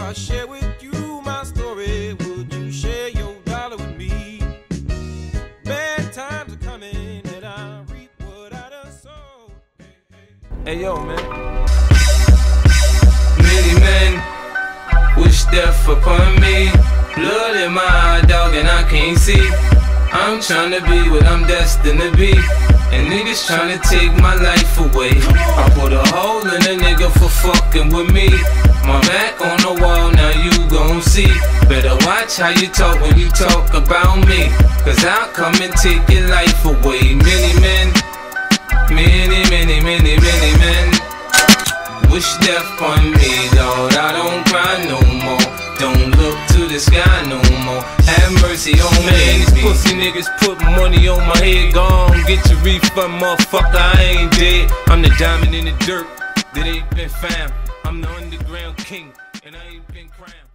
I share with you my story, would you share your dollar with me? Bad times are coming and I reap what I done sowed. Hey yo, man. Many men wish death upon me. Blood in my eye, dog, and I can't see. I'm tryna be what I'm destined to be, and niggas tryna take my life away. I put a hole in a nigga for fucking with me. My back on the wall, now you gon' see. Better watch how you talk when you talk about me, cause I'll come and take your life away. Many men, many men wish death on me, Lord. I don't cry no more, don't look to the sky no more. Have mercy on me. These pussy niggas put money on my head. Gone, get your refund, motherfucker, I ain't dead. I'm the diamond in the dirt that ain't been found. I'm the underground king, and I ain't been crowned.